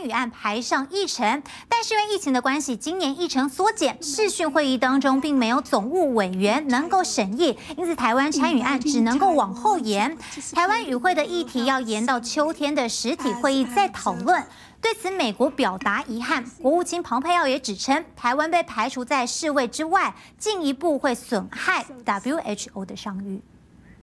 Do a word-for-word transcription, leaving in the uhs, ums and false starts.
参与案排上议程，但是因为疫情的关系，今年议程缩减，视讯会议当中并没有总务委员能够审议，因此台湾参与案只能够往后延。台湾与会的议题要延到秋天的实体会议再讨论。对此，美国表达遗憾。国务卿蓬佩奥也指称，台湾被排除在世卫之外，进一步会损害 W H O 的商誉。